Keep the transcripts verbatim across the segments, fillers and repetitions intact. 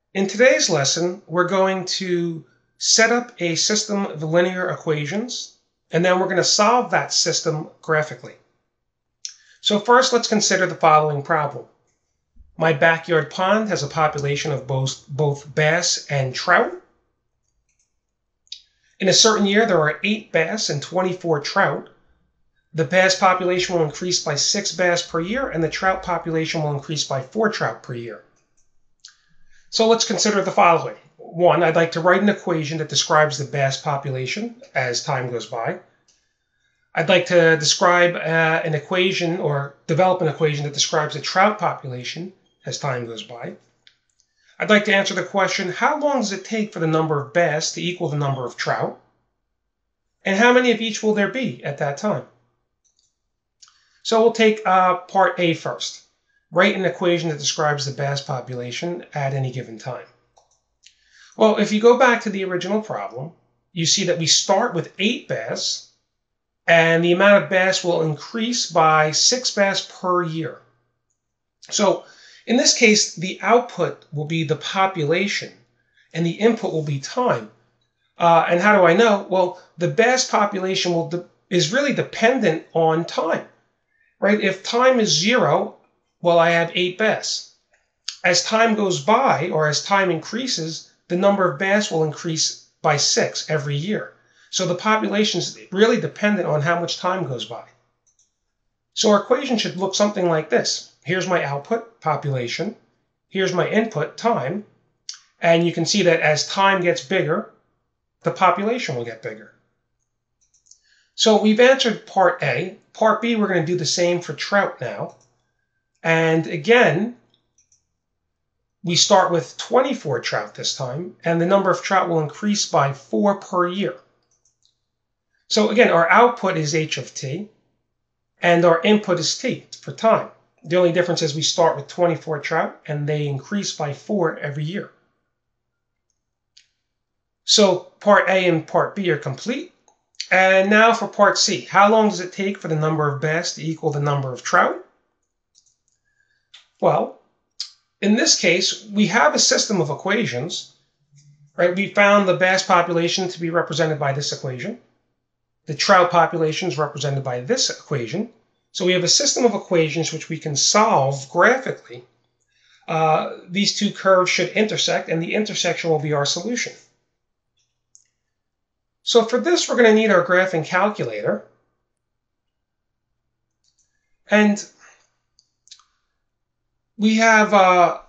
In today's lesson, we're going to set up a system of linear equations, and then we're going to solve that system graphically. So first, let's consider the following problem. My backyard pond has a population of both, both bass and trout. In a certain year, there are eight bass and twenty-four trout. The bass population will increase by six bass per year, and the trout population will increase by four trout per year. So let's consider the following. One, I'd like to write an equation that describes the bass population as time goes by. I'd like to describe uh, an equation or develop an equation that describes the trout population as time goes by. I'd like to answer the question, how long does it take for the number of bass to equal the number of trout? And how many of each will there be at that time? So we'll take uh, part A first. Write an equation that describes the bass population at any given time. Well, if you go back to the original problem, you see that we start with eight bass, and the amount of bass will increase by six bass per year. So in this case, the output will be the population, and the input will be time. Uh, and how do I know? Well, the bass population will de- is really dependent on time, right? If time is zero, well, I have eight bass. As time goes by, or as time increases, the number of bass will increase by six every year. So the population is really dependent on how much time goes by. So our equation should look something like this. Here's my output, population. Here's my input, time. And you can see that as time gets bigger, the population will get bigger. So we've answered part A. Part B, we're going to do the same for trout now. And again, we start with twenty-four trout this time, and the number of trout will increase by four per year. So again, our output is h of t, and our input is t for time. The only difference is we start with twenty-four trout, and they increase by four every year. So part A and part B are complete. And now for part C. How long does it take for the number of bass to equal the number of trout? Well, in this case, we have a system of equations, right? We found the bass population to be represented by this equation. The trout population is represented by this equation. So we have a system of equations which we can solve graphically. Uh, these two curves should intersect, and the intersection will be our solution. So for this, we're going to need our graphing calculator. And we have uh,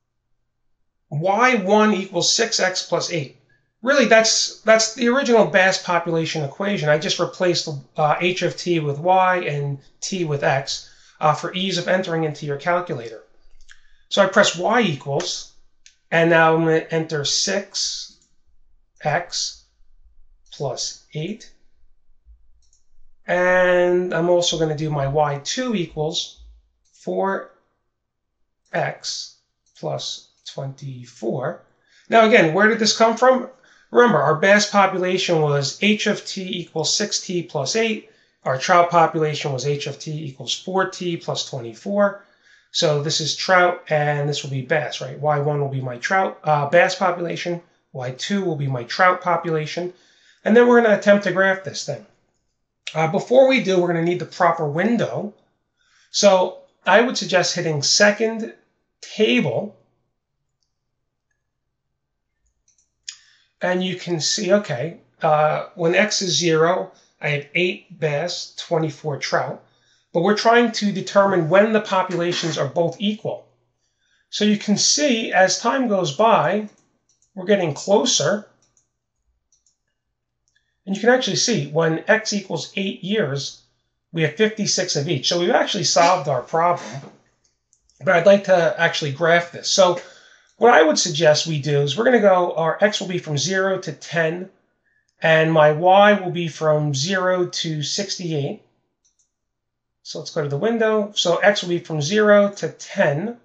y one equals six x plus eight. Really, that's that's the original bass population equation. I just replaced uh, h of t with y and t with x uh, for ease of entering into your calculator. So I press y equals, and now I'm going to enter six x plus eight. And I'm also going to do my y two equals four x plus twenty-four. Now again, where did this come from? Remember, our bass population was h of t equals six t plus eight. Our trout population was h of t equals four t plus twenty-four. So this is trout, and this will be bass, right? y one will be my trout uh, bass population. y two will be my trout population. And then we're going to attempt to graph this thing. Uh, before we do, we're going to need the proper window. So I would suggest hitting second table, and you can see, okay, uh, when x is zero, I have eight bass, twenty-four trout, but we're trying to determine when the populations are both equal. So you can see as time goes by, we're getting closer, and you can actually see when x equals eight years, we have fifty-six of each. So we've actually solved our problem. But I'd like to actually graph this. So what I would suggest we do is we're going to go, our x will be from zero to ten, and my y will be from zero to sixty-eight. So let's go to the window. So x will be from zero to ten.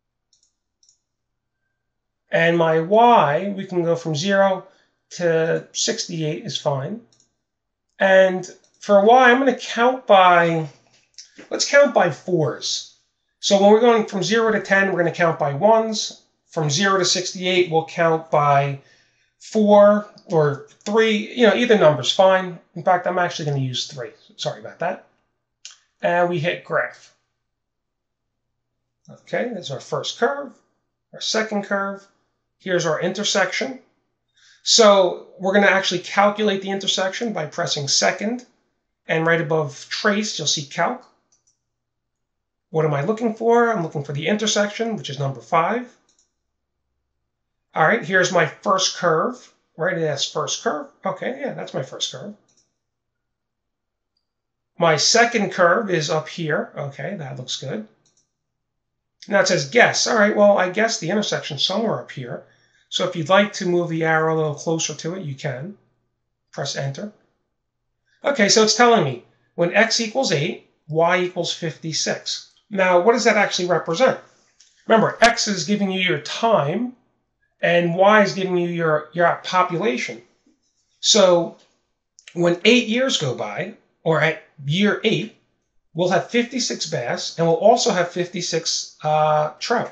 And my y, we can go from zero to sixty-eight is fine. And for y, I'm going to count by, let's count by fours. So when we're going from zero to ten, we're going to count by ones. from zero to sixty-eight, we'll count by four or three, you know, either number's fine. In fact, I'm actually going to use three. Sorry about that. And we hit graph. Okay, there's our first curve, our second curve. Here's our intersection. So we're going to actually calculate the intersection by pressing second, and right above trace, you'll see calc. What am I looking for? I'm looking for the intersection, which is number five. All right, here's my first curve, right? It has first curve. Okay, yeah, that's my first curve. My second curve is up here. Okay, that looks good. Now it says guess. All right, well, I guess the intersection somewhere up here. So if you'd like to move the arrow a little closer to it, you can. Press enter. Okay, so it's telling me when x equals eight, y equals fifty-six. Now, what does that actually represent? Remember, x is giving you your time, and y is giving you your, your population. So when eight years go by, or at year eight, we'll have fifty-six bass, and we'll also have fifty-six uh, trout.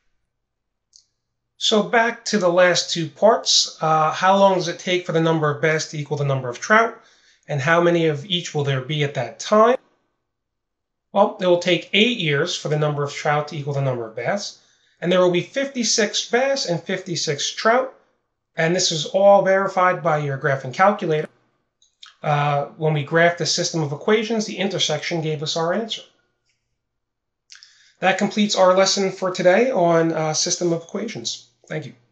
So back to the last two parts. Uh, how long does it take for the number of bass to equal the number of trout? And how many of each will there be at that time? Well, it will take eight years for the number of trout to equal the number of bass. And there will be fifty-six bass and fifty-six trout. And this is all verified by your graphing calculator. Uh, when we graphed the system of equations, the intersection gave us our answer. That completes our lesson for today on uh, system of equations. Thank you.